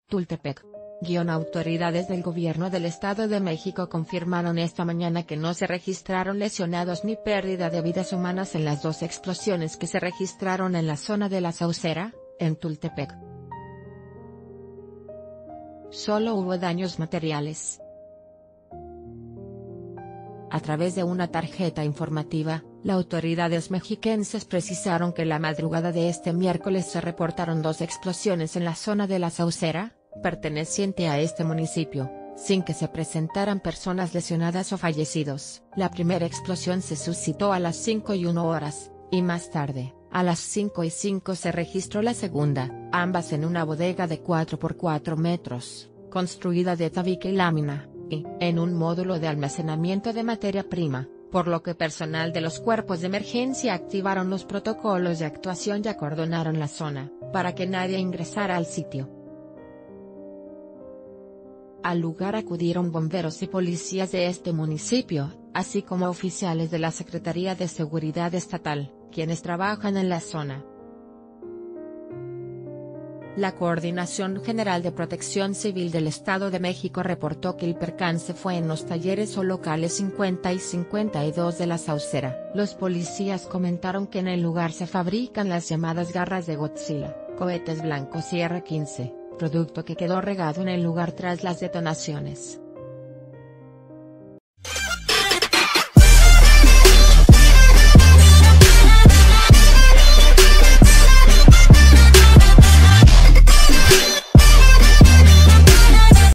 Tultepec. Autoridades del Gobierno del Estado de México confirmaron esta mañana que no se registraron lesionados ni pérdida de vidas humanas en las dos explosiones que se registraron en la zona de La Saucera, en Tultepec. Solo hubo daños materiales. A través de una tarjeta informativa, las autoridades mexiquenses precisaron que la madrugada de este miércoles se reportaron dos explosiones en la zona de La Saucera, perteneciente a este municipio, sin que se presentaran personas lesionadas o fallecidos. La primera explosión se suscitó a las 5:01, y más tarde, a las 5:05 se registró la segunda, ambas en una bodega de 4 por 4 metros, construida de tabique y lámina, y en un módulo de almacenamiento de materia prima, por lo que personal de los cuerpos de emergencia activaron los protocolos de actuación y acordonaron la zona, para que nadie ingresara al sitio. Al lugar acudieron bomberos y policías de este municipio, así como oficiales de la Secretaría de Seguridad Estatal, quienes trabajan en la zona. La Coordinación General de Protección Civil del Estado de México reportó que el percance fue en los talleres o locales 50 y 52 de La Saucera. Los policías comentaron que en el lugar se fabrican las llamadas garras de Godzilla, cohetes blancos y R-15, producto que quedó regado en el lugar tras las detonaciones.